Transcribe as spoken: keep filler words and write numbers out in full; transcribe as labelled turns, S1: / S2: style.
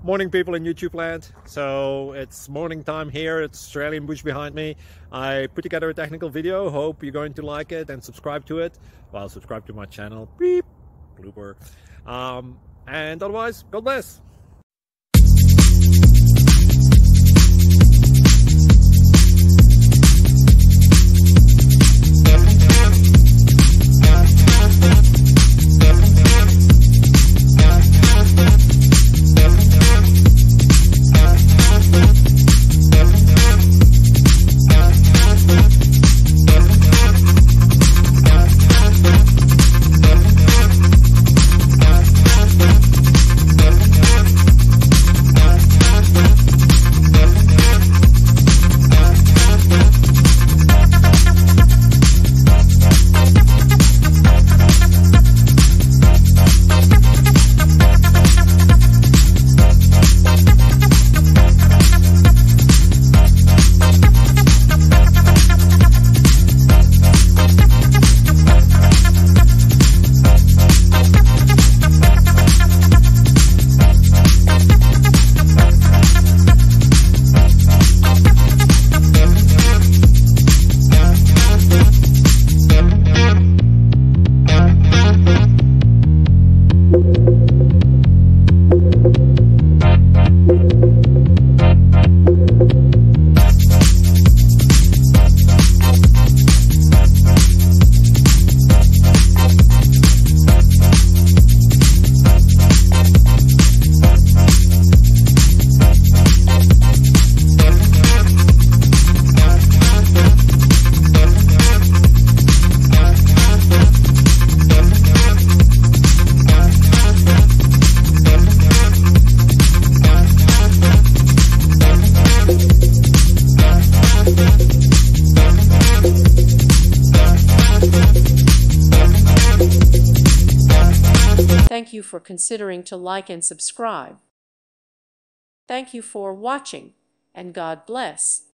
S1: Morning, people in YouTube land. So it's morning time here. It's Australian bush behind me. I put together a technical video. Hope you're going to like it and subscribe to it. Well, subscribe to my channel. Beep. Blooper. Um, and otherwise, God bless.
S2: Thank you for considering to like and subscribe. Thank you for watching, and God bless.